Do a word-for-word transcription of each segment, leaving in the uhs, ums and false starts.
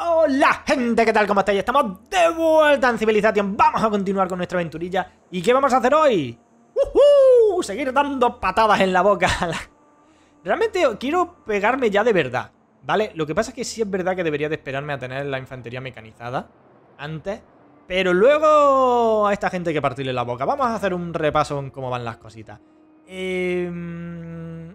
Hola gente, ¿qué tal? ¿Cómo estáis? Estamos de vuelta en Civilization. Vamos a continuar con nuestra aventurilla. ¿Y qué vamos a hacer hoy? ¡Uh-huh! Seguir dando patadas en la boca. Realmente quiero pegarme ya de verdad, ¿vale? Lo que pasa es que sí es verdad que debería de esperarme a tener la infantería mecanizada antes, pero luego a esta gente hay que partirle la boca. Vamos a hacer un repaso en cómo van las cositas. Eh...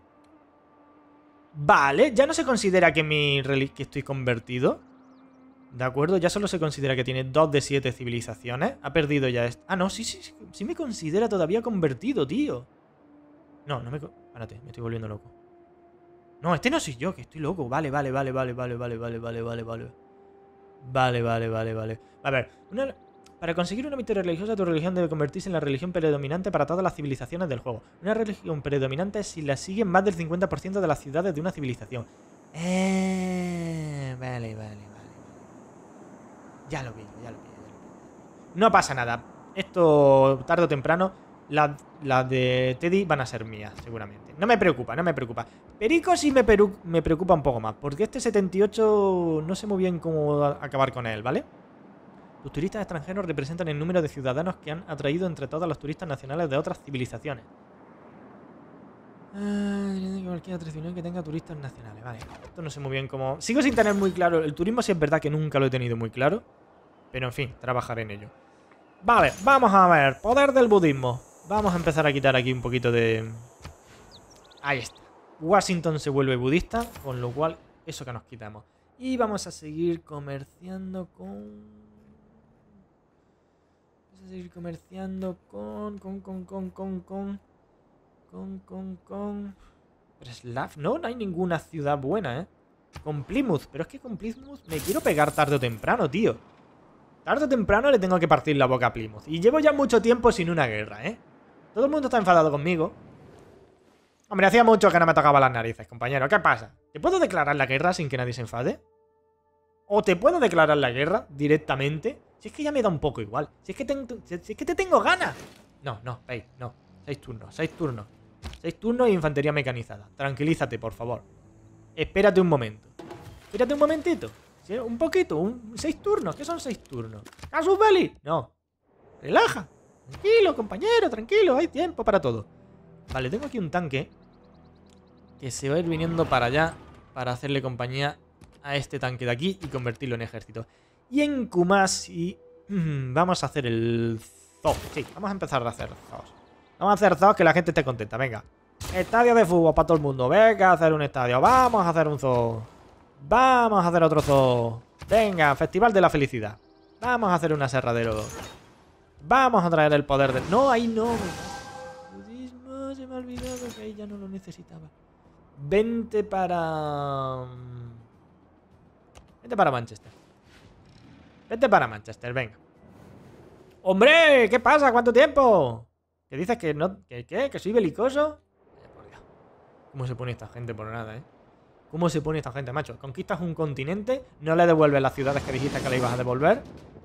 Vale, ya no se considera que mi que estoy convertido. De acuerdo, ya solo se considera que tiene dos de siete civilizaciones. Ha perdido ya esto. Ah, no, sí, sí, sí, sí me considera todavía convertido, tío. No, no me... Espérate, me estoy volviendo loco. No, este no soy yo, que estoy loco. Vale, vale, vale, vale, vale, vale, vale, vale, vale, vale. Vale, vale, vale, vale. A ver, una... para conseguir una victoria religiosa, tu religión debe convertirse en la religión predominante para todas las civilizaciones del juego. Una religión predominante es si la siguen más del cincuenta por ciento de las ciudades de una civilización. Eh... Vale, vale, vale. Ya lo vi, ya lo vi, ya lo vi. No pasa nada. Esto, tarde o temprano, las la de Teddy van a ser mías, seguramente. No me preocupa, no me preocupa. Perico sí me, peru me preocupa un poco más, porque este setenta y ocho no sé muy bien cómo acabar con él, ¿vale? Los turistas extranjeros representan el número de ciudadanos que han atraído entre todos los turistas nacionales de otras civilizaciones. Ah, cualquier otra civilización que tenga turistas nacionales. Vale, esto no sé muy bien cómo... Sigo sin tener muy claro. El turismo sí es verdad que nunca lo he tenido muy claro. Pero en fin, trabajaré en ello. Vale, vamos a ver. Poder del budismo. Vamos a empezar a quitar aquí un poquito de... Ahí está. Washington se vuelve budista, con lo cual eso que nos quitamos. Y vamos a seguir comerciando con... Vamos a seguir comerciando con... Con, con, con, con, con... Con, con, con... Preslav, no, no hay ninguna ciudad buena, ¿eh? Con Plymouth, pero es que con Plymouth me quiero pegar tarde o temprano, tío. Tarde o temprano le tengo que partir la boca a Plymouth. Y llevo ya mucho tiempo sin una guerra, ¿eh? Todo el mundo está enfadado conmigo. Hombre, hacía mucho que no me tocaba las narices, compañero. ¿Qué pasa? ¿Te puedo declarar la guerra sin que nadie se enfade? ¿O te puedo declarar la guerra directamente? Si es que ya me da un poco igual. Si es que, te, si es que te tengo ganas. No, no, veis, no. Seis turnos, seis turnos. Seis turnos y infantería mecanizada. Tranquilízate, por favor. Espérate un momento. Espérate un momentito. ¿Sí? Un poquito, un... seis turnos. ¿Qué son seis turnos? ¿Casus belli? No. Relaja. Tranquilo, compañero, tranquilo. Hay tiempo para todo. Vale, tengo aquí un tanque que se va a ir viniendo para allá para hacerle compañía a este tanque de aquí y convertirlo en ejército. Y en Kumasi mmm, vamos a hacer el zoo. Sí, vamos a empezar a hacer zoos. Vamos a hacer zoos que la gente esté contenta. Venga. Estadio de fútbol para todo el mundo. Venga a hacer un estadio. Vamos a hacer un zoo. Vamos a hacer otro zoo. Venga, festival de la felicidad. Vamos a hacer un aserradero. Vamos a traer el poder de... No, ahí no. Budismo, se me ha olvidado que ahí ya no lo necesitaba. Vente para... Vente para Manchester. Vente para Manchester, venga. ¡Hombre! ¿Qué pasa? ¿Cuánto tiempo? ¿Qué dices? ¿Que no? ¿Que qué? ¿Que soy belicoso? ¿Cómo se pone esta gente por nada, eh? ¿Cómo se pone esta gente, macho? Conquistas un continente, no le devuelves las ciudades que dijiste que le ibas a devolver.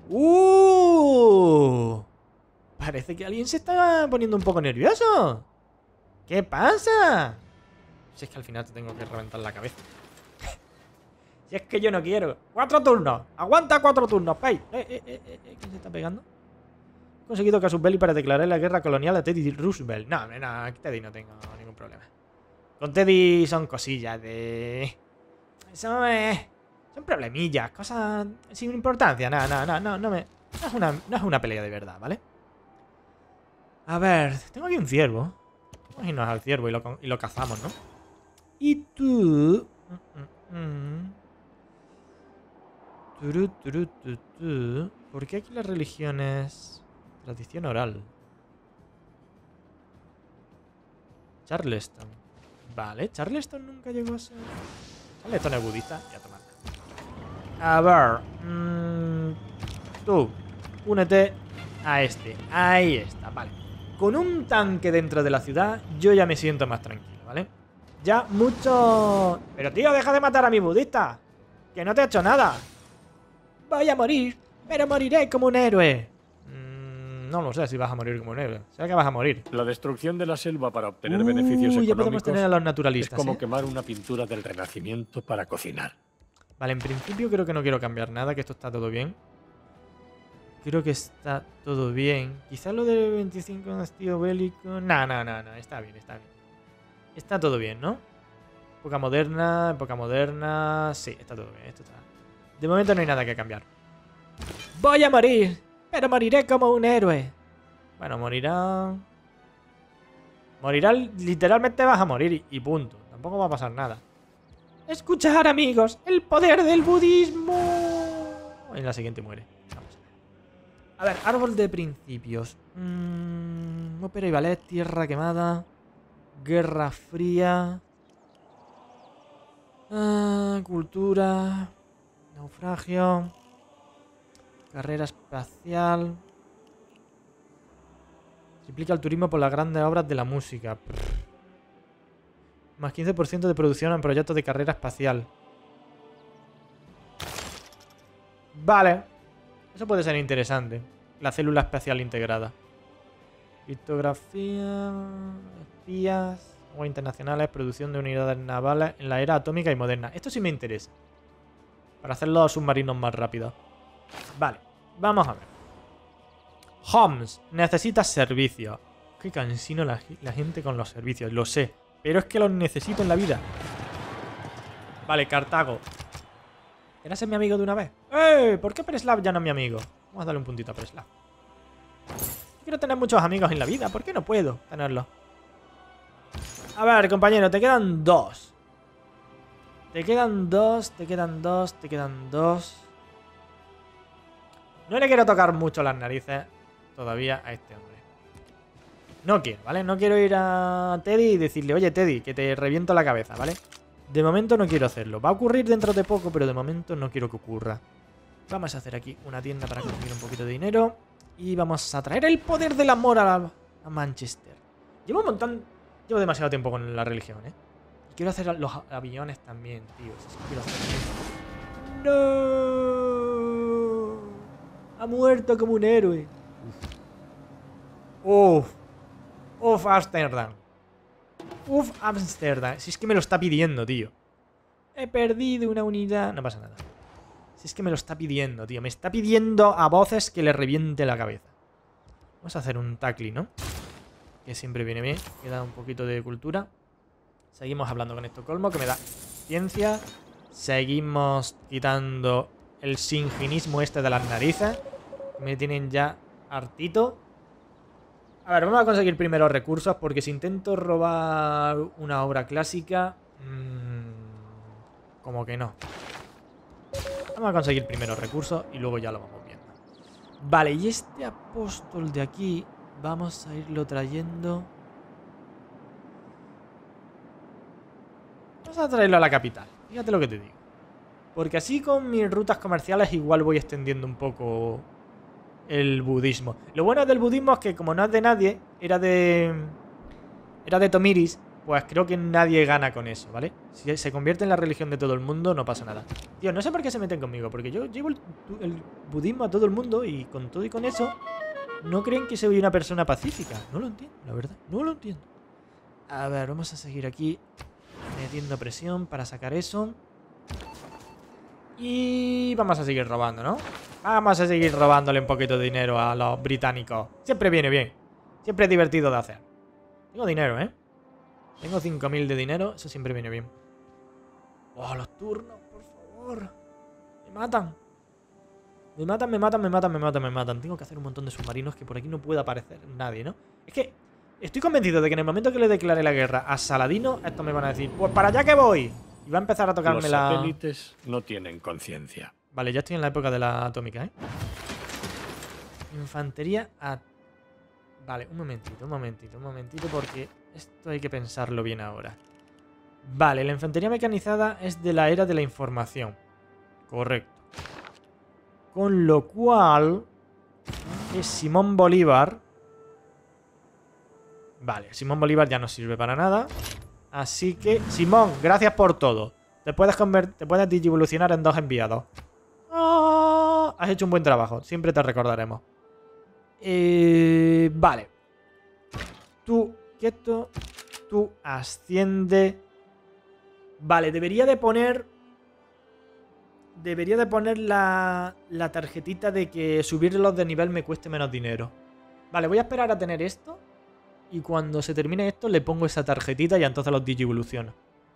¡Uh! Parece que alguien se está poniendo un poco nervioso. ¿Qué pasa? Si es que al final te tengo que reventar la cabeza. Si es que yo no quiero. ¡Cuatro turnos! ¡Aguanta cuatro turnos, pay! Eh, eh, eh, eh, ¿quién se está pegando? He conseguido Casus belli para declarar la guerra colonial a Teddy Roosevelt. No, no, Teddy no tengo ningún problema. Con Teddy son cosillas de... Son, eh, son problemillas, cosas sin importancia. No, no, no, no, no me... No es, una, no es una pelea de verdad, ¿vale? A ver, tengo aquí un ciervo. Vamos a irnos al ciervo y lo, y lo cazamos, ¿no? Y tú... Mm, mm, mm. Turu, turu, tu, tu. ¿Por qué aquí la religión es tradición oral? Charleston. Vale, Charleston nunca llegó a ser... Charleston es budista. Ya, toma. A ver. Mmm, tú, únete a este. Ahí está, vale. Con un tanque dentro de la ciudad, yo ya me siento más tranquilo, ¿vale? Ya mucho... Pero tío, deja de matar a mi budista. Que no te ha hecho nada. Voy a morir, pero moriré como un héroe. Mm, no lo sé si vas a morir como un héroe. Sé que vas a morir. La destrucción de la selva para obtener uh, beneficios ya podemos económicos tener a los naturalistas, es como ¿eh? quemar una pintura del Renacimiento para cocinar. Vale, en principio creo que no quiero cambiar nada, que esto está todo bien. Creo que está todo bien. Quizás lo de veinticinco en estilo bélico... No, no, no, no. Está bien, está bien. Está todo bien, ¿no? Época moderna, época moderna... Sí, está todo bien. Esto está... De momento no hay nada que cambiar. ¡Voy a morir! Pero moriré como un héroe. Bueno, morirá... Morirá... Literalmente vas a morir y, y punto. Tampoco va a pasar nada. Escuchar, amigos. El poder del budismo. En la siguiente muere. Vamos. A ver, árbol de principios. Mm, ópera y ballet, tierra quemada. Guerra fría. Ah, cultura. Naufragio. Carrera espacial. Triplica el turismo por las grandes obras de la música. Prr. Más quince por ciento de producción en proyectos de carrera espacial. Vale. Eso puede ser interesante. La célula espacial integrada. Criptografía. Espías. Aguas internacionales. Producción de unidades navales en la era atómica y moderna. Esto sí me interesa. Para hacer los submarinos más rápidos. Vale. Vamos a ver. Homs. Necesitas servicios. Qué cansino la, la gente con los servicios. Lo sé. Pero es que los necesito en la vida. Vale, Cartago. ¿Quieres ser mi amigo de una vez? ¡Eh! ¿Por qué Preslav ya no es mi amigo? Vamos a darle un puntito a Preslav. Quiero tener muchos amigos en la vida. ¿Por qué no puedo tenerlos? A ver, compañero, te quedan dos. Te quedan dos, te quedan dos, te quedan dos. No le quiero tocar mucho las narices todavía a este hombre. No quiero, ¿vale? No quiero ir a Teddy y decirle, oye, Teddy, que te reviento la cabeza, ¿vale? De momento no quiero hacerlo. Va a ocurrir dentro de poco, pero de momento no quiero que ocurra. Vamos a hacer aquí una tienda para conseguir un poquito de dinero. Y vamos a traer el poder del amor a, la, a Manchester. Llevo un montón... Llevo demasiado tiempo con la religión, ¿eh? Y quiero hacer los aviones también, tío. Eso sí quiero hacer. ¡No! Ha muerto como un héroe. Uf. Uf, Amsterdam. Uf, Amsterdam. Si es que me lo está pidiendo, tío. He perdido una unidad. No pasa nada. Si es que me lo está pidiendo, tío. Me está pidiendo a voces que le reviente la cabeza. Vamos a hacer un tackling, ¿no? Que siempre viene bien. Queda un poquito de cultura. Seguimos hablando con Estocolmo, que me da ciencia. Seguimos quitando el singinismo este de las narices. Me tienen ya hartito. A ver, vamos a conseguir primero recursos, porque si intento robar una obra clásica... Mmm, como que no. Vamos a conseguir primero recursos y luego ya lo vamos viendo. Vale, y este apóstol de aquí, vamos a irlo trayendo... Vamos a traerlo a la capital, fíjate lo que te digo. Porque así con mis rutas comerciales igual voy extendiendo un poco... el budismo. Lo bueno del budismo es que como no es de nadie, era de... Era de Tomiris, pues creo que nadie gana con eso, ¿vale? Si se convierte en la religión de todo el mundo, no pasa nada. Tío, no sé por qué se meten conmigo, porque yo llevo el, el budismo a todo el mundo y con todo y con eso, no creen que soy una persona pacífica. No lo entiendo, la verdad, no lo entiendo. A ver, vamos a seguir aquí metiendo presión para sacar eso. Y vamos a seguir robando, ¿no? Vamos a seguir robándole un poquito de dinero a los británicos. Siempre viene bien. Siempre es divertido de hacer. Tengo dinero, ¿eh? Tengo cinco mil de dinero. Eso siempre viene bien. Oh, los turnos, por favor. Me matan. Me matan, me matan, me matan, me matan, me matan. Tengo que hacer un montón de submarinos que por aquí no puede aparecer nadie, ¿no? Es que estoy convencido de que en el momento que le declare la guerra a Saladino, estos me van a decir, pues para allá que voy. Y va a empezar a tocarme Los la... Los satélites no tienen conciencia. Vale, ya estoy en la época de la atómica, ¿eh? Infantería a... Vale, un momentito, un momentito, un momentito, porque esto hay que pensarlo bien ahora. Vale, la infantería mecanizada es de la era de la información. Correcto. Con lo cual... Es Simón Bolívar. Vale, Simón Bolívar ya no sirve para nada. Así que, Simón, gracias por todo. Te puedes, te puedes digivolucionar en dos enviados. Oh, has hecho un buen trabajo. Siempre te recordaremos. Eh, vale. Tú, quieto. Tú asciende. Vale, debería de poner debería de poner la, la tarjetita de que subirlos de nivel me cueste menos dinero. Vale, voy a esperar a tener esto. Y cuando se termine esto le pongo esa tarjetita y entonces los digievoluciono.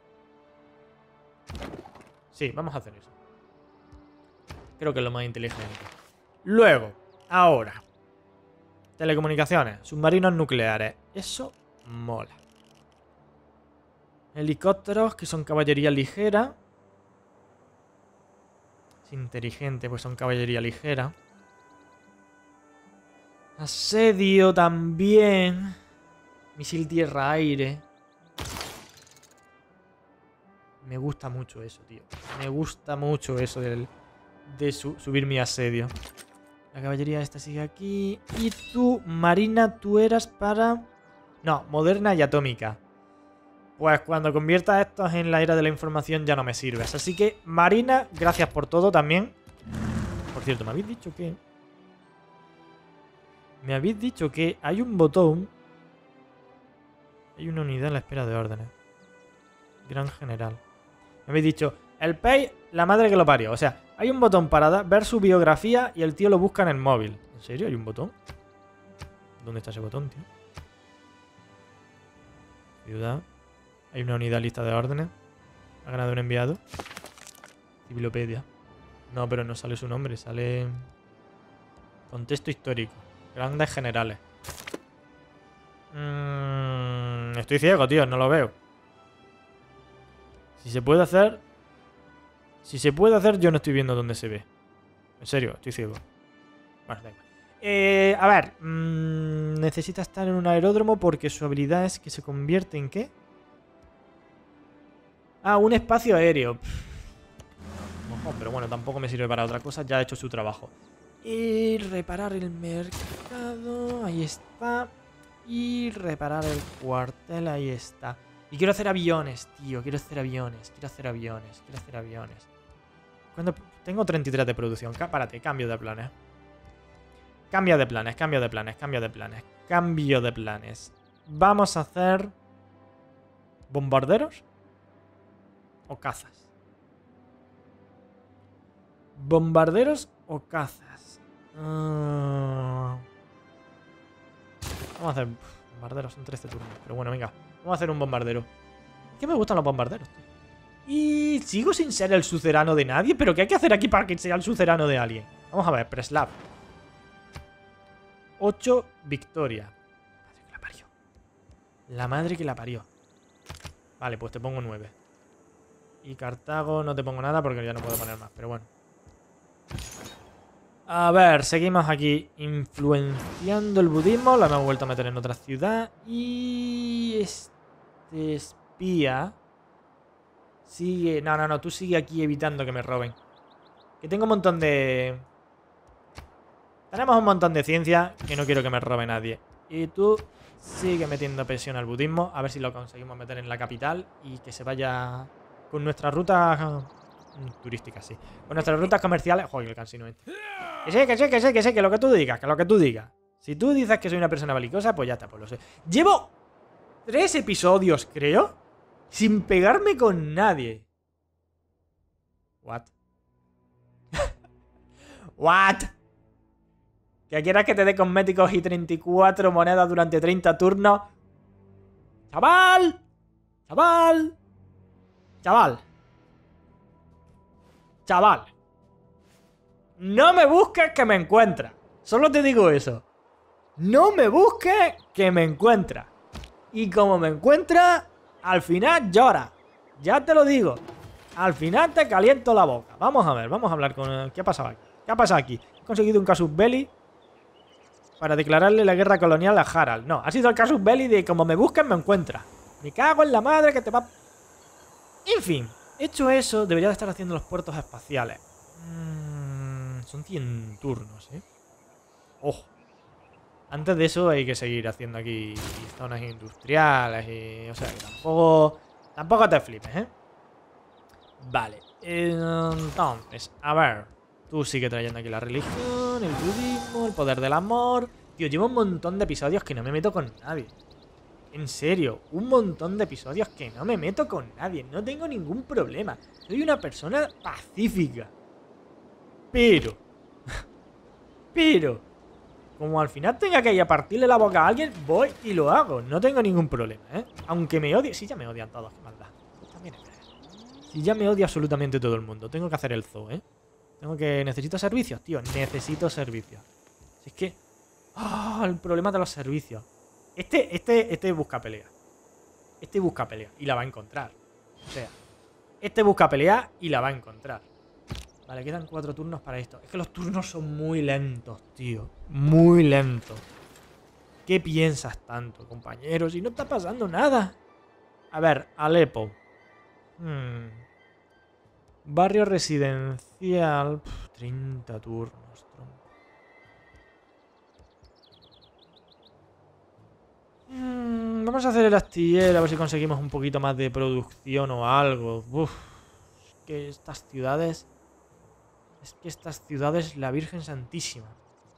Sí, vamos a hacer eso. Creo que es lo más inteligente. Luego, ahora. Telecomunicaciones, submarinos nucleares. Eso mola. Helicópteros, que son caballería ligera. Es inteligente, pues son caballería ligera. Asedio también. Misil tierra-aire. Me gusta mucho eso, tío. Me gusta mucho eso del, de su, subir mi asedio. La caballería esta sigue aquí. Y tú, Marina, tú eras para... No, moderna y atómica. Pues cuando conviertas estos en la era de la información ya no me sirves. Así que, Marina, gracias por todo también. Por cierto, me habéis dicho que... Me habéis dicho que hay un botón... Hay una unidad en la espera de órdenes. Gran general. Me habéis dicho, el P E I, la madre que lo parió. O sea, hay un botón para ver su biografía y el tío lo busca en el móvil. ¿En serio? ¿Hay un botón? ¿Dónde está ese botón, tío? Ciudad. Hay una unidad lista de órdenes. Ha ganado un enviado. Civilopedia. No, pero no sale su nombre. Sale... Contexto histórico. Grandes generales. Mm, estoy ciego, tío. No lo veo. Si se puede hacer... Si se puede hacer, yo no estoy viendo dónde se ve. En serio, estoy ciego. Bueno, da igual. Eh, a ver. Mmm, necesita estar en un aeródromo porque su habilidad es que se convierte en ¿qué? Ah, un espacio aéreo. Ojo, pero bueno, tampoco me sirve para otra cosa. Ya ha hecho su trabajo. Y reparar el mercado. Ahí está. Y reparar el cuartel. Ahí está. Y quiero hacer aviones, tío. Quiero hacer aviones. Quiero hacer aviones. Quiero hacer aviones. Cuando tengo treinta y tres de producción. Párate, cambio de planes. Cambio de planes, cambio de planes, cambio de planes. Cambio de planes. Vamos a hacer... ¿Bombarderos? ¿O cazas? ¿Bombarderos o cazas? Uh... Vamos a hacer... Uf, bombarderos, son trece turnos. Pero bueno, venga. Vamos a hacer un bombardero. Es que me gustan los bombarderos, tío. Y sigo sin ser el sucerano de nadie. ¿Pero qué hay que hacer aquí para que sea el sucerano de alguien? Vamos a ver, Preslav. ocho, victoria. Madre que la parió. La madre que la parió. Vale, pues te pongo nueve. Y Cartago no te pongo nada porque ya no puedo poner más, pero bueno. A ver, seguimos aquí influenciando el budismo. La hemos vuelto a meter en otra ciudad. Y este espía sigue... No, no, no, tú sigue aquí evitando que me roben. Que tengo un montón de... Tenemos un montón de ciencia que no quiero que me robe nadie. Y tú sigue metiendo presión al budismo. A ver si lo conseguimos meter en la capital y que se vaya con nuestras rutas turísticas, sí. Con nuestras rutas comerciales. Joder, el cansino este. Que sé, que sé, que sé, que sé, que lo que tú digas, que lo que tú digas. Si tú dices que soy una persona belicosa, pues ya está, pues lo sé. Llevo tres episodios, creo, sin pegarme con nadie. What? What? ¿Que quieras que te dé cosméticos y treinta y cuatro monedas durante treinta turnos? ¡Chaval! ¡Chaval! ¡Chaval! ¡Chaval! No me busques que me encuentras. Solo te digo eso. No me busques que me encuentras. Y como me encuentras, al final llora. Ya te lo digo. Al final te caliento la boca. Vamos a ver, vamos a hablar con... ¿Qué ha pasado aquí? ¿Qué ha pasado aquí? He conseguido un casus belli para declararle la guerra colonial a Harald. No, ha sido el casus belli de como me busquen me encuentras. Me cago en la madre que te va... En fin, hecho eso, debería de estar haciendo los puertos espaciales. Mm, son cien turnos, ¿eh? Ojo. Antes de eso hay que seguir haciendo aquí zonas industriales y... O sea, que tampoco... Tampoco te flipes, ¿eh? Vale. Entonces, a ver. Tú sigue trayendo aquí la religión, el budismo, el poder del amor. Tío, llevo un montón de episodios que no me meto con nadie. En serio, un montón de episodios que no me meto con nadie. No tengo ningún problema. Soy una persona pacífica. Pero... Pero... Como al final tenga que ir a partirle la boca a alguien, voy y lo hago. No tengo ningún problema, ¿eh? Aunque me odie... Sí, ya me odian todos, qué maldad. También es verdad. Si ya me odia absolutamente todo el mundo. Tengo que hacer el zoo, ¿eh? Tengo que... ¿Necesito servicios? Tío, necesito servicios. Si es que... ¡Ah! Oh, el problema de los servicios. Este, este, este busca pelea. Este busca pelea. Y la va a encontrar. O sea... Este busca pelea y la va a encontrar. Vale, quedan cuatro turnos para esto. Es que los turnos son muy lentos, tío. Muy lentos. ¿Qué piensas tanto, compañero? Si no está pasando nada. A ver, Alepo. Hmm. Barrio residencial. Pff, treinta turnos, tronco. Hmm, vamos a hacer el astillero, a ver si conseguimos un poquito más de producción o algo. Uf, es que estas ciudades... Es que estas ciudades, la Virgen Santísima.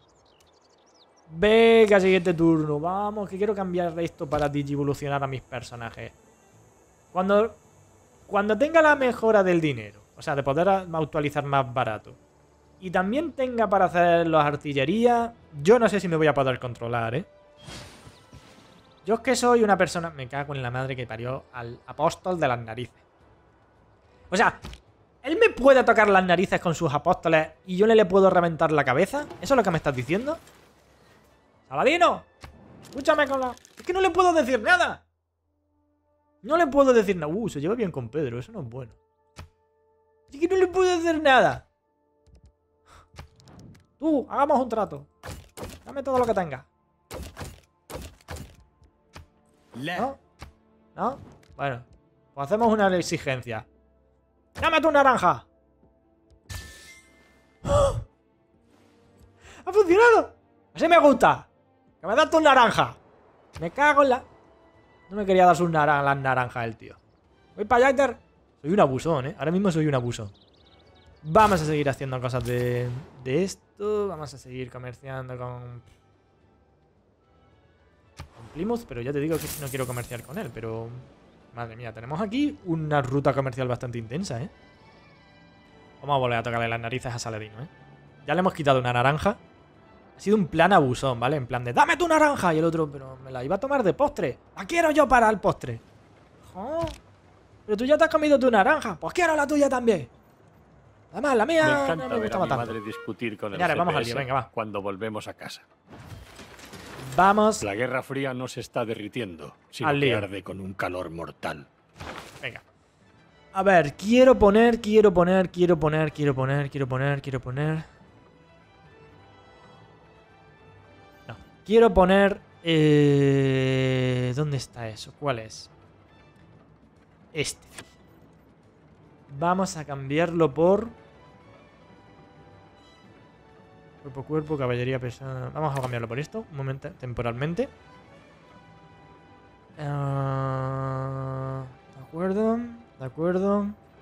Venga, siguiente turno. Vamos, que quiero cambiar esto para digivolucionar a mis personajes. Cuando, cuando tenga la mejora del dinero, o sea, de poder actualizar más barato, y también tenga para hacer las artillerías, yo no sé si me voy a poder controlar, ¿eh? Yo es que soy una persona... Me cago en la madre que parió al apóstol de las narices. O sea... ¿Él me puede tocar las narices con sus apóstoles y yo no le puedo reventar la cabeza? ¿Eso es lo que me estás diciendo? ¡Saladino! Escúchame con la... Es que no le puedo decir nada. No le puedo decir nada. Uh, se lleva bien con Pedro. Eso no es bueno. Es que no le puedo decir nada. Tú, hagamos un trato. Dame todo lo que tengas. ¿No? ¿No? Bueno, pues hacemos una exigencia. ¡Dame tu naranja! ¡Oh! ¡Ha funcionado! ¡Así me gusta! ¡Que me das tu naranja! Me cago en la... No me quería dar sus naran las naranjas el tío. Voy para allá, Inter. Soy un abusón, ¿eh? Ahora mismo soy un abusón. Vamos a seguir haciendo cosas de, de esto. Vamos a seguir comerciando con... Con Plymouth, pero ya te digo que no quiero comerciar con él, pero... Madre mía, tenemos aquí una ruta comercial bastante intensa, ¿eh? Vamos a volver a tocarle las narices a Saladino, ¿eh? Ya le hemos quitado una naranja. Ha sido un plan abusón, ¿vale? En plan de, ¡dame tu naranja! Y el otro, pero me la iba a tomar de postre. ¡La quiero yo para el postre! ¡Oh! Pero tú ya te has comido tu naranja. Pues quiero la tuya también. Además, la mía me encanta no me ver gustaba a mi tanto. madre discutir con el Señores, vamos al G P S lío, venga, va. cuando volvemos a casa. Vamos. La Guerra Fría no se está derritiendo, sino Al que lío. arde con un calor mortal. Venga. A ver, quiero poner, quiero poner, quiero poner, quiero poner, quiero poner, quiero poner. No. Quiero poner... Eh... ¿Dónde está eso? ¿Cuál es? Este. Vamos a cambiarlo por... Cuerpo a cuerpo, caballería pesada... Vamos a cambiarlo por esto, un momento, temporalmente. Uh... De acuerdo, de acuerdo.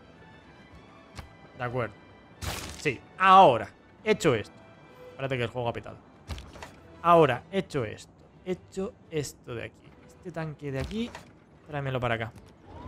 De acuerdo. Sí, ahora, hecho esto. Espérate que el juego ha petado. Ahora, hecho esto. Hecho esto de aquí. Este tanque de aquí, tráemelo para acá.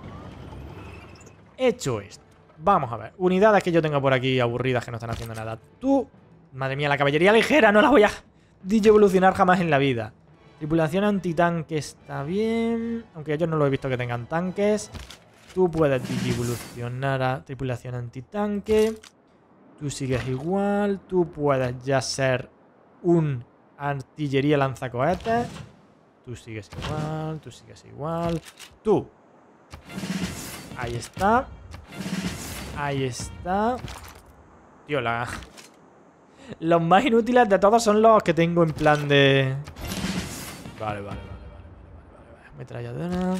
Hecho esto. Vamos a ver. Unidades que yo tengo por aquí aburridas que no están haciendo nada. Tú, madre mía, la caballería ligera no la voy a evolucionar jamás en la vida. Tripulación antitanque está bien. Aunque yo no lo he visto que tengan tanques. Tú puedes evolucionar a tripulación antitanque. Tú sigues igual. Tú puedes ya ser un artillería lanzacohetes. Tú sigues igual. Tú sigues igual. Tú. Ahí está. Ahí está. Tío, la... Los más inútiles de todos son los que tengo en plan de... Vale, vale, vale, vale, vale, vale. Metralladora.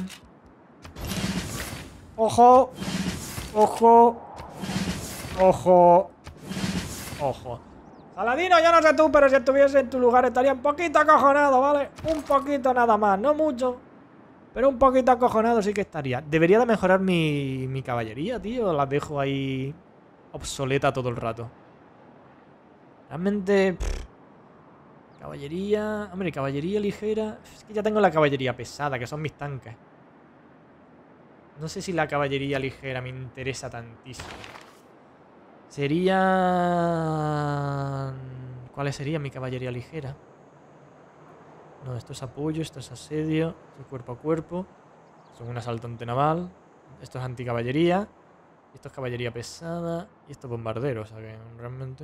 ¡Ojo! ¡Ojo! ¡Ojo! ¡Ojo! Saladino, yo no sé tú, pero si estuviese en tu lugar estaría un poquito acojonado, ¿vale? Un poquito nada más, no mucho. Pero un poquito acojonado sí que estaría. Debería de mejorar mi, mi caballería, tío. La dejo ahí obsoleta todo el rato. Realmente... Pff, caballería... Hombre, caballería ligera... Es que ya tengo la caballería pesada, que son mis tanques. No sé si la caballería ligera me interesa tantísimo. Sería... ¿Cuáles serían mi caballería ligera? No, esto es apoyo, esto es asedio, esto es cuerpo a cuerpo. Esto es un asaltante naval. Esto es anticaballería. Esto es caballería pesada. Y esto es bombardero, o sea que realmente...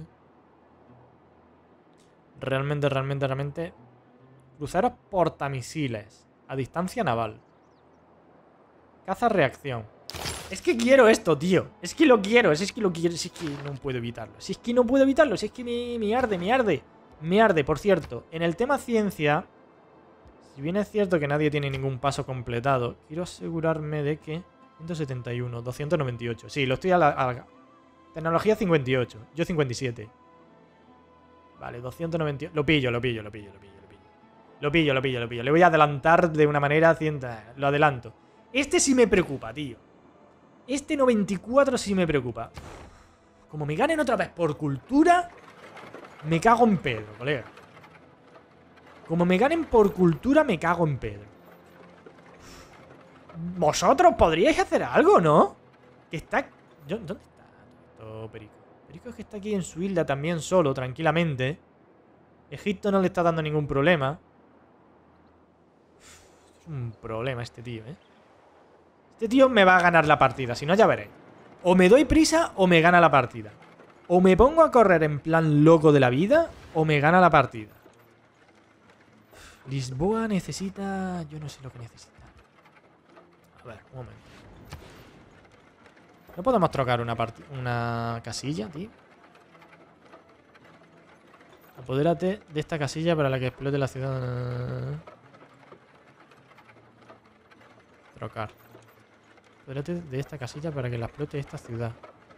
Realmente, realmente, realmente... Cruceros portamisiles. A distancia naval. Caza reacción. Es que quiero esto, tío. Es que lo quiero, es que lo quiero. Si es que no puedo evitarlo. Si es que no puedo evitarlo. Si es que me, me arde, me arde. Me arde, por cierto. En el tema ciencia, si bien es cierto que nadie tiene ningún paso completado, quiero asegurarme de que... ciento setenta y uno, doscientos noventa y ocho. Sí, lo estoy a la... A la... Tecnología cincuenta y ocho. Yo cincuenta y siete. Vale, doscientos noventa y ocho. Lo pillo, lo pillo, lo pillo, lo pillo. Lo pillo, lo pillo, lo pillo. Le voy a adelantar de una manera... cien... Lo adelanto. Este sí me preocupa, tío. Este noventa y cuatro sí me preocupa. Como me ganen otra vez por cultura, me cago en Pedro, colega. Como me ganen por cultura, me cago en Pedro. Vosotros podríais hacer algo, ¿no? Que está... ¿Dónde está esto, Perico? Perico es que está aquí en su isla también solo, tranquilamente. Egipto no le está dando ningún problema. Es un problema este tío, ¿eh? Este tío me va a ganar la partida, si no ya veré. O me doy prisa o me gana la partida. O me pongo a correr en plan loco de la vida o me gana la partida. Lisboa necesita... Yo no sé lo que necesita. A ver, un momento. ¿No podemos trocar una, una casilla, tío? Apodérate de esta casilla para la que explote la ciudad. Trocar. Apodérate de esta casilla para que la explote esta ciudad.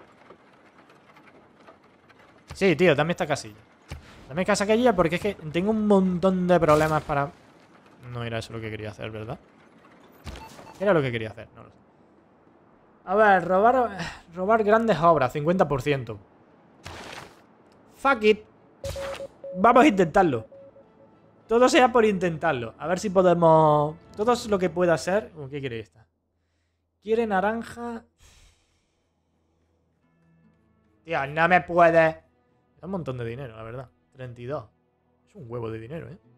Sí, tío, dame esta casilla. Dame esta casilla porque es que tengo un montón de problemas para... No era eso lo que quería hacer, ¿verdad? ¿Qué era lo que quería hacer? No lo sé. A ver, robar... Robar grandes obras, cincuenta por ciento. Fuck it. Vamos a intentarlo. Todo sea por intentarlo. A ver si podemos... Todo lo que pueda ser... ¿Qué quiere esta? Quiere naranja... Tío, no me puede... Da un montón de dinero, la verdad. treinta y dos. Es un huevo de dinero, ¿eh?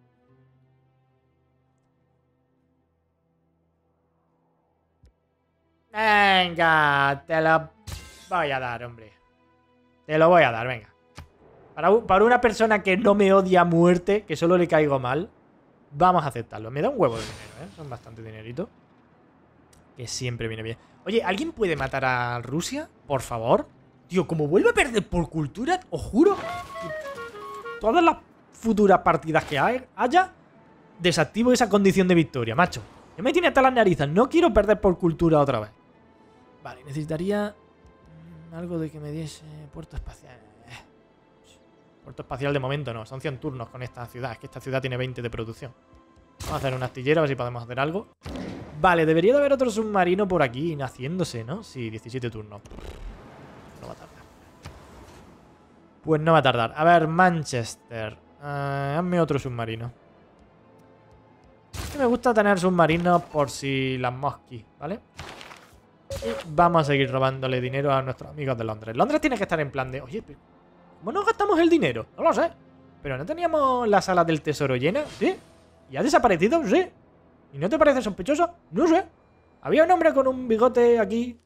Venga, te lo voy a dar, hombre. Te lo voy a dar, venga. Para, para una persona que no me odia a muerte, que solo le caigo mal, vamos a aceptarlo. Me da un huevo de dinero, ¿eh? Son bastante dinerito. Que siempre viene bien. Oye, ¿alguien puede matar a Rusia? Por favor. Tío, como vuelve a perder por cultura, os juro que todas las futuras partidas que haya, desactivo esa condición de victoria, macho. Ya me tiene hasta las narices. No quiero perder por cultura otra vez. Vale, necesitaría algo de que me diese puerto espacial. Puerto espacial de momento no. Son cien turnos con esta ciudad. Es que esta ciudad tiene veinte de producción. Vamos a hacer un astillero a ver si podemos hacer algo. Vale, debería de haber otro submarino por aquí naciéndose, ¿no? Sí, diecisiete turnos. No va a tardar. Pues no va a tardar. A ver, Manchester. Uh, hazme otro submarino. Es que me gusta tener submarinos por si las mosquis, ¿vale? Y vamos a seguir robándole dinero a nuestros amigos de Londres. Londres tiene que estar en plan de... Oye, pero ¿cómo nos gastamos el dinero? No lo sé. Pero ¿no teníamos la sala del tesoro llena? ¿Sí? ¿Y ha desaparecido? Sí. ¿Y no te parece sospechoso? No sé. Había un hombre con un bigote aquí.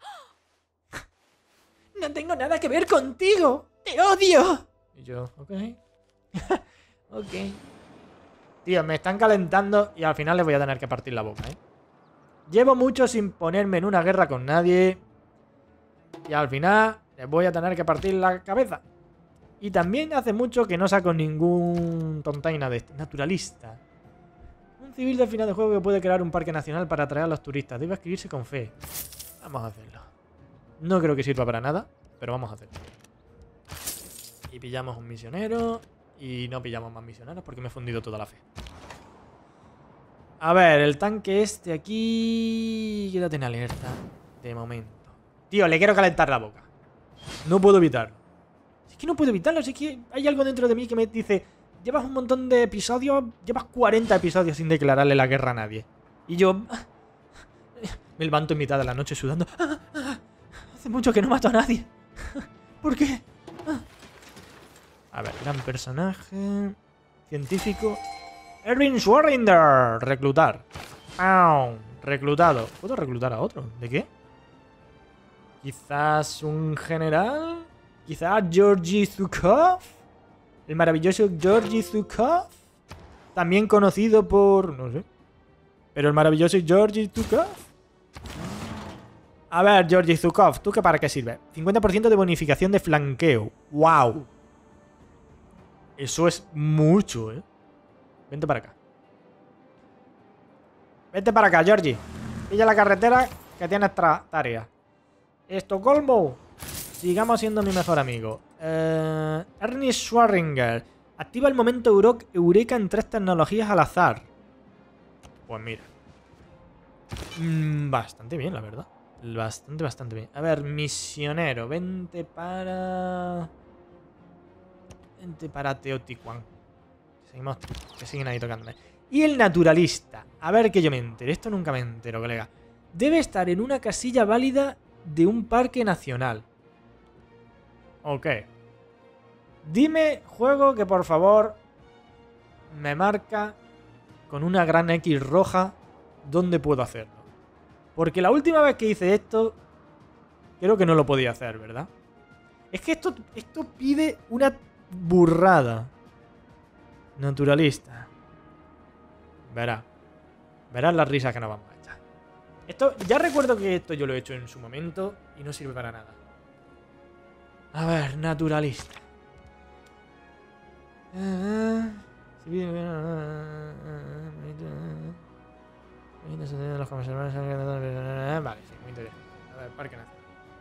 No tengo nada que ver contigo. ¡Te odio! Y yo, ok. Ok. Tío, me están calentando y al final les voy a tener que partir la boca, ¿eh? Llevo mucho sin ponerme en una guerra con nadie. Y al final les voy a tener que partir la cabeza. Y también hace mucho que no saco ningún tontaina de este. Naturalista. Un civil del final de juego que puede crear un parque nacional para atraer a los turistas. Debe escribirse con fe. Vamos a hacerlo. No creo que sirva para nada, pero vamos a hacerlo. Y pillamos un misionero. Y no pillamos más misioneros porque me he fundido toda la fe. A ver, el tanque este aquí... Quédate en alerta. De momento. Tío, le quiero calentar la boca. No puedo evitarlo. Es que no puedo evitarlo. Es que hay algo dentro de mí que me dice... Llevas un montón de episodios... Llevas cuarenta episodios sin declararle la guerra a nadie. Y yo... Me levanto en mitad de la noche sudando. Hace mucho que no mato a nadie. ¿Por qué? A ver, gran personaje. Científico. Erwin Schwarrinder. Reclutar. ¡Pau! Reclutado. ¿Puedo reclutar a otro? ¿De qué? Quizás un general. Quizás Georgi Zhukov. El maravilloso Georgi Zhukov. También conocido por... no sé. Pero el maravilloso Georgi Zhukov. A ver, Georgi Zhukov, ¿tú qué para qué sirve? cincuenta por ciento de bonificación de flanqueo. ¡Wow! Eso es mucho, ¿eh? Vente para acá. Vente para acá, Georgi. Pilla la carretera que tienes tarea. Estocolmo. Sigamos siendo mi mejor amigo. Eh, Ernest Schwarringer. Activa el momento Euro Eureka en tres tecnologías al azar. Pues mira. Mm, bastante bien, la verdad. Bastante, bastante bien. A ver, misionero. Vente para... Vente para Teotihuacán. Seguimos, que siguen ahí tocándome. Y el naturalista. A ver que yo me entere. Esto nunca me entero, colega. Debe estar en una casilla válida de un parque nacional. Ok. Dime, juego, que por favor me marca con una gran X roja dónde puedo hacerlo. Porque la última vez que hice esto, creo que no lo podía hacer, ¿verdad? Es que esto, esto pide una burrada. Naturalista. Verá. Verás las risas que nos vamos a echar. Esto, ya recuerdo que esto yo lo he hecho en su momento y no sirve para nada. A ver, naturalista. Vale, sí, muy interesante. A ver, Parque Nacional.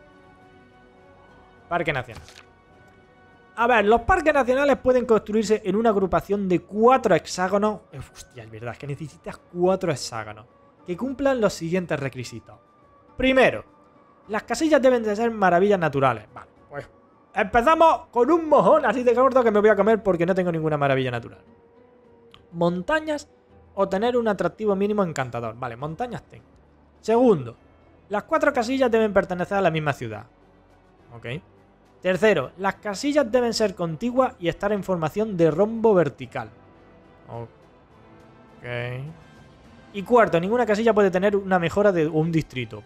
Parque Nacional. A ver, los parques nacionales pueden construirse en una agrupación de cuatro hexágonos. Hostia, es verdad, es que necesitas cuatro hexágonos que cumplan los siguientes requisitos. Primero, las casillas deben de ser maravillas naturales. Vale, pues empezamos con un mojón así de gordo que me voy a comer porque no tengo ninguna maravilla natural. Montañas o tener un atractivo mínimo encantador. Vale, montañas tengo. Segundo, las cuatro casillas deben pertenecer a la misma ciudad. Ok. Tercero, las casillas deben ser contiguas y estar en formación de rombo vertical. Ok. Y cuarto, ninguna casilla puede tener una mejora de un distrito.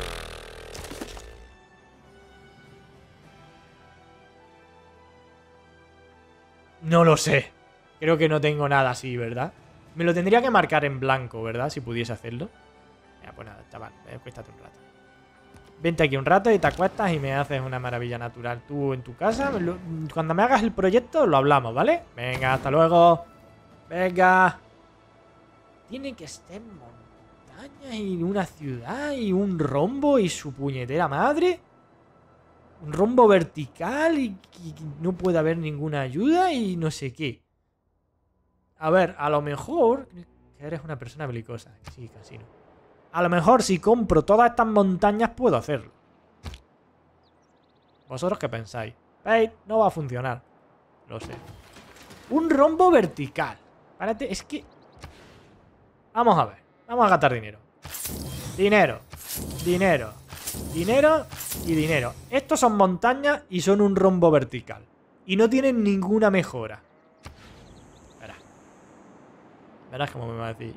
No lo sé. Creo que no tengo nada así, ¿verdad? Me lo tendría que marcar en blanco, ¿verdad? Si pudiese hacerlo. Ya, pues nada, chaval, acuéstate un rato. Vente aquí un rato y te acuestas y me haces una maravilla natural. Tú en tu casa, lo, cuando me hagas el proyecto lo hablamos, ¿vale? Venga, hasta luego. Venga. Tiene que estar en montaña y una ciudad y un rombo y su puñetera madre. Un rombo vertical y, y no puede haber ninguna ayuda y no sé qué. A ver, a lo mejor... Que eres una persona belicosa. Sí, casi no. A lo mejor si compro todas estas montañas puedo hacerlo. ¿Vosotros qué pensáis? ¿Veis? No va a funcionar. Lo sé. Un rombo vertical. Párate, es que... Vamos a ver. Vamos a gastar dinero. Dinero. Dinero. Dinero y dinero. Estos son montañas y son un rombo vertical. Y no tienen ninguna mejora. Verás. Verás cómo me va a decir.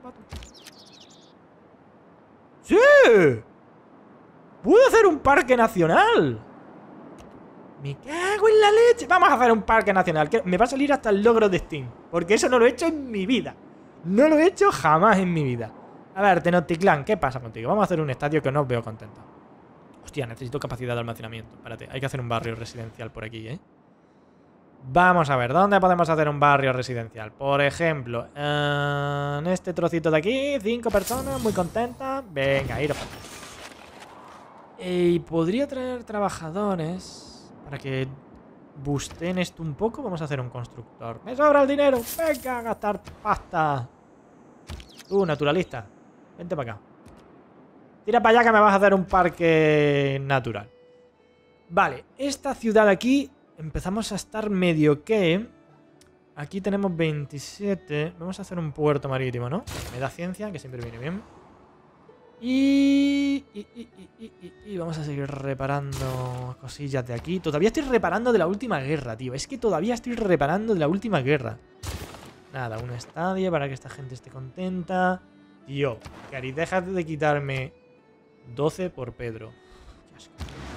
¡Sí! ¡Puedo hacer un parque nacional! ¡Me cago en la leche! Vamos a hacer un parque nacional. Que me va a salir hasta el logro de Steam. Porque eso no lo he hecho en mi vida. No lo he hecho jamás en mi vida. A ver, Tenochtitlán, ¿qué pasa contigo? Vamos a hacer un estadio que no os veo contento. Hostia, necesito capacidad de almacenamiento. Espérate, hay que hacer un barrio residencial por aquí, ¿eh? Vamos a ver, ¿dónde podemos hacer un barrio residencial? Por ejemplo, en este trocito de aquí, cinco personas, muy contentas. Venga, iros para atrás. Y podría traer trabajadores para que boosten esto un poco. Vamos a hacer un constructor. ¡Me sobra el dinero! ¡Venga a gastar pasta! Tú, naturalista, vente para acá. Tira para allá que me vas a hacer un parque natural. Vale, esta ciudad de aquí empezamos a estar medio que... Aquí tenemos veintisiete. Vamos a hacer un puerto marítimo, ¿no? Me da ciencia, que siempre viene bien. Y, y, y, y, y, y vamos a seguir reparando cosillas de aquí. Todavía estoy reparando de la última guerra, tío. Es que todavía estoy reparando de la última guerra. Nada, un estadio para que esta gente esté contenta. Tío, Cari, déjate de quitarme doce por Pedro. Qué asco.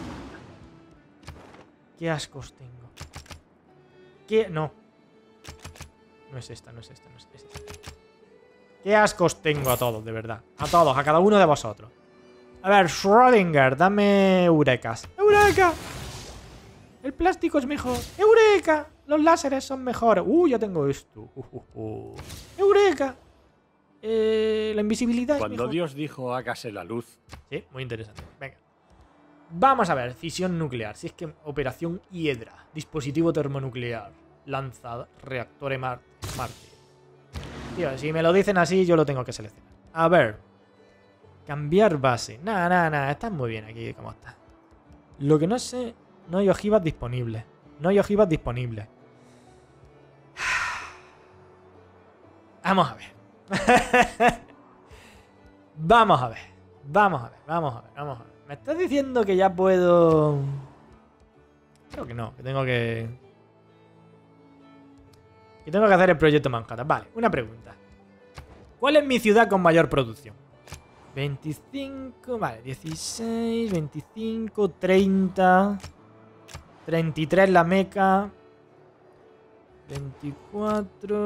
Qué ascos tengo. ¿Qué? No. No es esta, no es esta, no es esta. Qué ascos tengo a todos, de verdad. A todos, a cada uno de vosotros. A ver, Schrödinger, dame eurecas. ¡Eureka! El plástico es mejor. ¡Eureka! Los láseres son mejores. ¡Uh, ya tengo esto! Uh, uh, uh. ¡Eureka! Eh, la invisibilidad es Cuando mejor. Dios dijo hágase la luz. Sí, muy interesante. Venga. Vamos a ver, fisión nuclear. Si es que operación Hiedra. Dispositivo termonuclear. Lanzada. Reactor Mar Marte. Tío, si me lo dicen así, yo lo tengo que seleccionar. A ver. Cambiar base. Nada, nada, nada. Está muy bien aquí como está. Lo que no sé... No hay ojivas disponibles. No hay ojivas disponibles. Vamos a ver. Vamos a ver. Vamos a ver, vamos a ver, vamos a ver. ¿Me estás diciendo que ya puedo...? Creo que no, que tengo que... Que tengo que hacer el proyecto Manhattan. Vale, una pregunta. ¿Cuál es mi ciudad con mayor producción? veinticinco, vale, dieciséis, veinticinco, treinta, treinta y tres la Meca, veinticuatro...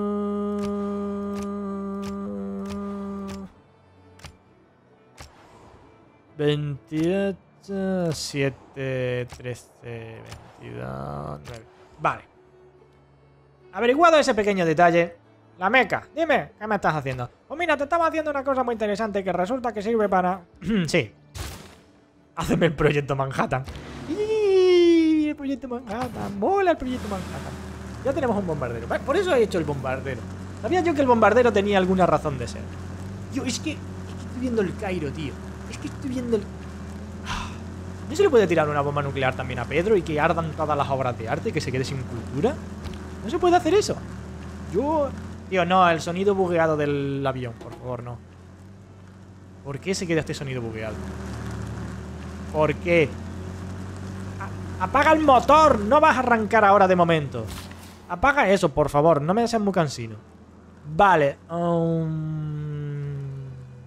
veintiocho, siete, trece, veintidós, nueve. Vale. Averiguado ese pequeño detalle. La Meca, dime, ¿qué me estás haciendo? Pues mira, te estaba haciendo una cosa muy interesante que resulta que sirve para... Sí. Hazme el proyecto Manhattan. ¡Y! El proyecto Manhattan. Mola el proyecto Manhattan. Ya tenemos un bombardero. Por eso he hecho el bombardero. Sabía yo que el bombardero tenía alguna razón de ser. Yo, es que... Es que estoy viendo el Cairo, tío. Es que estoy viendo el... ¿No se le puede tirar una bomba nuclear también a Pedro y que ardan todas las obras de arte y que se quede sin cultura? ¿No se puede hacer eso? Yo... Tío, no, el sonido bugueado del avión, por favor, no. ¿Por qué se queda este sonido bugueado? ¿Por qué? A- ¡Apaga el motor! No vas a arrancar ahora de momento. Apaga eso, por favor, no me seas muy cansino. Vale. Um...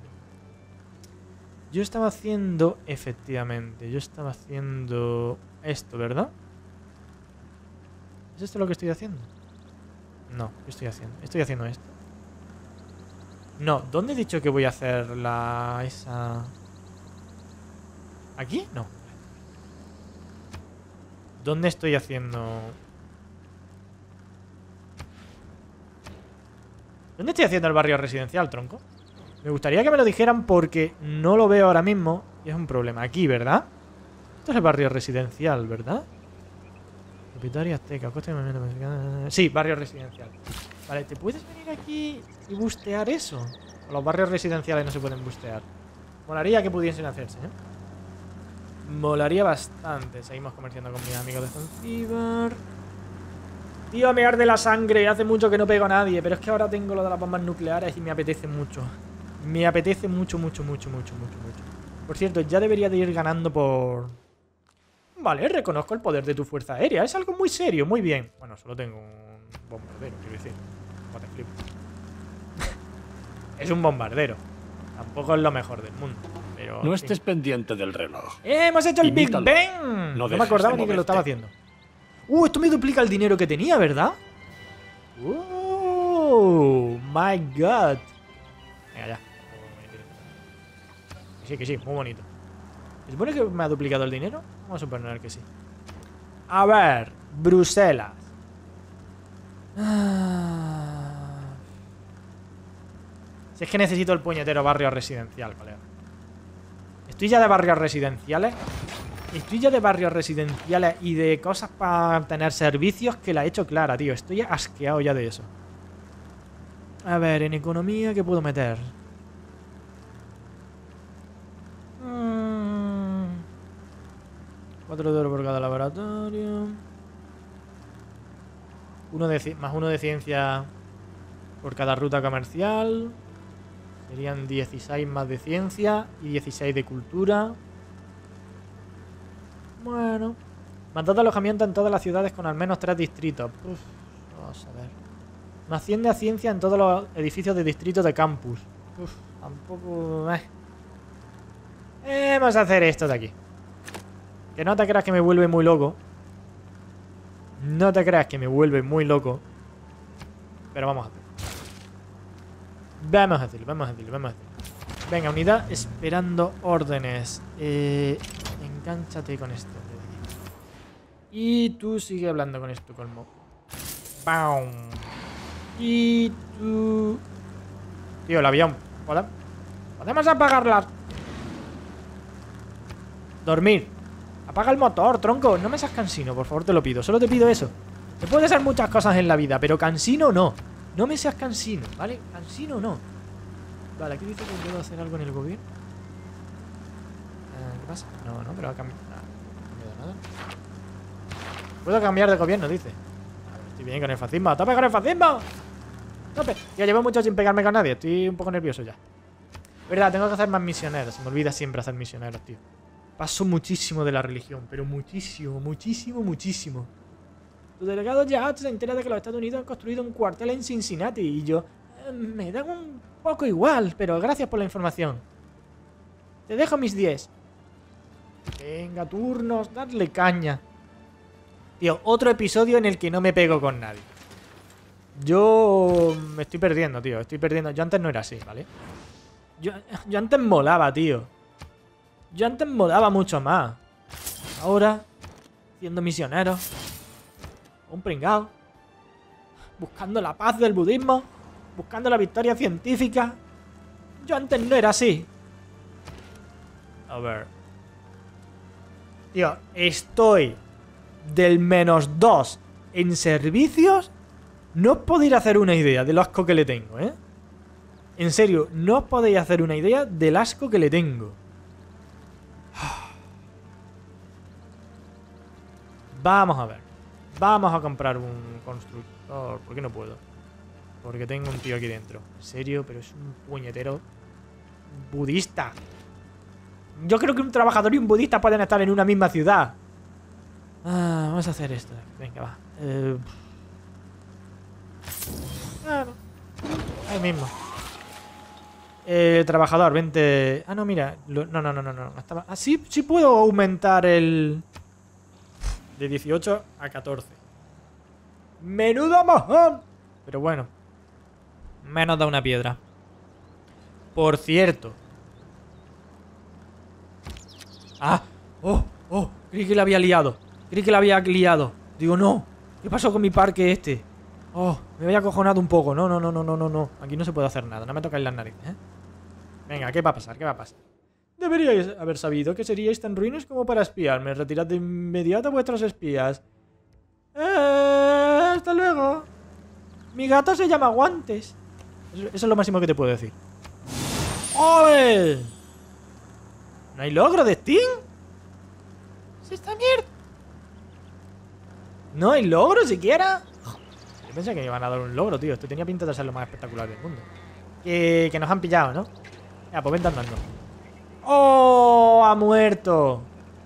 Yo estaba haciendo... Efectivamente, yo estaba haciendo... Esto, ¿verdad? ¿Es esto lo que estoy haciendo? No, ¿qué estoy haciendo? Estoy haciendo esto. No, ¿dónde he dicho que voy a hacer la... esa... ¿Aquí? No. ¿Dónde estoy haciendo...? ¿Dónde estoy haciendo el barrio residencial, tronco? Me gustaría que me lo dijeran porque no lo veo ahora mismo y es un problema. Aquí, ¿verdad? Esto es el barrio residencial, ¿verdad? Propietaria azteca, coste de movimiento mexicano. Sí, barrio residencial. Vale, ¿te puedes venir aquí y bustear eso? O los barrios residenciales no se pueden bustear. Molaría que pudiesen hacerse, ¿eh? Molaría bastante. Seguimos comerciando con mis amigos de Zanzíbar. Tío, me arde la sangre. Hace mucho que no pego a nadie. Pero es que ahora tengo lo de las bombas nucleares y me apetece mucho. Me apetece mucho, mucho, mucho, mucho, mucho, mucho. Por cierto, ya debería de ir ganando por... Vale, reconozco el poder de tu fuerza aérea. Es algo muy serio, muy bien. Bueno, solo tengo un bombardero, quiero decir. What the flip. Es un bombardero. Tampoco es lo mejor del mundo. Pero, No en estés fin. pendiente del reloj. ¡Eh, hemos hecho el Big Imítalo. Bang! No No me dejes acordaba de ni que lo moverte. estaba haciendo. ¡Uh! Esto me duplica el dinero que tenía, ¿verdad? ¡Oh! ¡My God! Venga, ya. Que sí, que sí, muy bonito. ¿Se supone que me ha duplicado el dinero? Vamos a suponer que sí. A ver, Bruselas. Ah. Si es que necesito el puñetero barrio residencial, colega. Estoy ya de barrios residenciales. Estoy ya de barrios residenciales y de cosas para tener servicios que la he hecho clara, tío. Estoy asqueado ya de eso. A ver, en economía, ¿qué puedo meter? Mm. cuatro de oro por cada laboratorio. Uno de, más uno de ciencia por cada ruta comercial. Serían dieciséis más de ciencia y dieciséis de cultura. Bueno. Mandado alojamiento en todas las ciudades con al menos tres distritos. Uf, vamos a ver. Me asciende a ciencia en todos los edificios de distrito de campus. Uf, tampoco... Eh. Eh, vamos a hacer esto de aquí. Que no te creas que me vuelve muy loco. No te creas que me vuelve muy loco. Pero vamos a hacerlo. Vamos a hacerlo, vamos a hacerlo, vamos a hacerlo. Venga, unidad esperando órdenes. Eh, engánchate con esto. Y tú sigue hablando con esto, colmo. ¡Pam! Y tú... Tío, el avión. ¿Podemos apagarlas? Dormir. Apaga el motor, tronco. No me seas cansino, por favor, te lo pido. Solo te pido eso. Te puedes hacer muchas cosas en la vida, pero cansino no. No me seas cansino, ¿vale? Cansino no. Vale, aquí dice que puedo hacer algo en el gobierno. ¿Qué pasa? No, no, pero ha cambiado nada. No ha cambiado nada. Puedo cambiar de gobierno, dice. A ver, estoy bien con el fascismo. ¡A tope con el fascismo! ¡A tope! Ya llevo mucho sin pegarme con nadie. Estoy un poco nervioso ya. Verdad, tengo que hacer más misioneros. Se me olvida siempre hacer misioneros, tío. Paso muchísimo de la religión, pero muchísimo, muchísimo, muchísimo. Tu delegado ya se entera de que los Estados Unidos han construido un cuartel en Cincinnati y yo... Eh, me da un poco igual, pero gracias por la información. Te dejo mis diez. Venga, turnos, darle caña. Tío, otro episodio en el que no me pego con nadie. Yo me estoy perdiendo, tío. Estoy perdiendo. Yo antes no era así, ¿vale? Yo, yo antes molaba, tío. Yo antes molaba mucho más. Ahora, siendo misionero, un pringao, buscando la paz del budismo, buscando la victoria científica. Yo antes no era así. A ver. Tío, estoy del menos dos en servicios. No os podéis hacer una idea del asco que le tengo, ¿eh? En serio, no os podéis hacer una idea del asco que le tengo. Vamos a ver. Vamos a comprar un constructor. ¿Por qué no puedo? Porque tengo un tío aquí dentro. En serio, pero es un puñetero budista. Yo creo que un trabajador y un budista pueden estar en una misma ciudad. Ah, vamos a hacer esto. Venga, va. Eh... Ah, no. Ahí mismo. Eh, trabajador, vente. Ah, no, mira. Lo... No, no, no, no, no. Estaba... Ah, sí, sí puedo aumentar el... De dieciocho a catorce. ¡Menudo mojón! Pero bueno. Menos da una piedra. Por cierto. ¡Ah! ¡Oh! ¡Oh! Creí que la había liado. Creí que la había liado. Digo, no. ¿Qué pasó con mi parque este? Oh, me había acojonado un poco. No, no, no, no, no, no, no. Aquí no se puede hacer nada. No me tocáis las narices, ¿eh? Venga, ¿qué va a pasar? ¿Qué va a pasar? Deberíais haber sabido que seríais tan ruines como para espiarme. Retirad de inmediato a vuestros espías. Eh, hasta luego. Mi gato se llama Guantes. Eso, eso es lo máximo que te puedo decir. ¡Oye! ¿No hay logro de Steam? ¡Se está mierda! ¿No hay logro siquiera? Yo pensé que me iban a dar un logro, tío. Esto tenía pinta de ser lo más espectacular del mundo. Que, que nos han pillado, ¿no? Ya, pues vente andando. ¡Oh! ¡Ha muerto!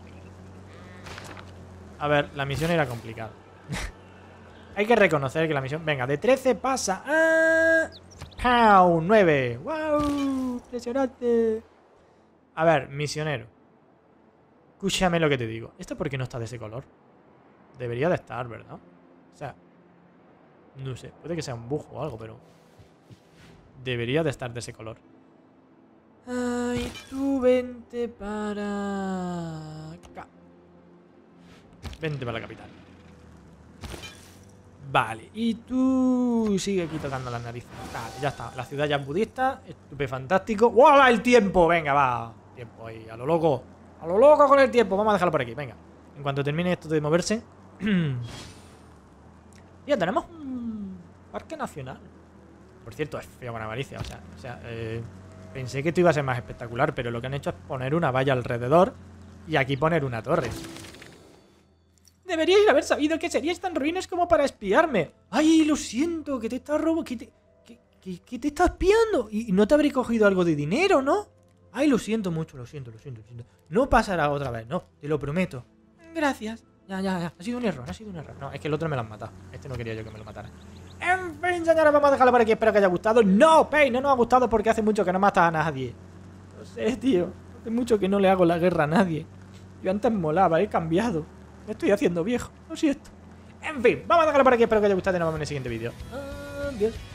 A ver, la misión era complicada. Hay que reconocer que la misión... Venga, de trece pasa a... ¡Pau! nueve. ¡Wow! Impresionante. A ver, misionero. Escúchame lo que te digo. ¿Esto por qué no está de ese color? Debería de estar, ¿verdad? O sea... No sé, puede que sea un bug o algo, pero... Debería de estar de ese color. Ay, tú vente para... acá. Vente para la capital. Vale, y tú sigue aquí tocando las narices. Vale, ya está, la ciudad ya es budista. Estupefantástico. ¡Wow! El tiempo, venga, va. Tiempo ahí, a lo loco. A lo loco con el tiempo, vamos a dejarlo por aquí, venga. En cuanto termine esto de moverse. Ya tenemos un parque nacional. Por cierto, es feo con avaricia. O sea, o sea eh, pensé que esto iba a ser más espectacular, pero lo que han hecho es poner una valla alrededor y aquí poner una torre. Deberíais haber sabido que seríais tan ruines como para espiarme. Ay, lo siento, que te está robo... Que, te, que, ¿Qué, qué te estás espiando? ¿Y no te habré cogido algo de dinero, no? Ay, lo siento mucho, lo siento, lo siento, lo siento. No pasará otra vez, no, te lo prometo. Gracias. Ya, ya, ya. Ha sido un error, ha sido un error. No, es que el otro me lo han matado. Este no quería yo que me lo matara. En fin, señores, vamos a dejarlo por aquí. Espero que haya gustado. No, Pei, no nos ha gustado porque hace mucho que no mata a nadie. No sé, tío. Hace mucho que no le hago la guerra a nadie. Yo antes molaba, he cambiado. Me estoy haciendo viejo. Lo siento. En fin, vamos a dejarlo por aquí. Espero que haya gustado y nos vemos en el siguiente vídeo. Adiós.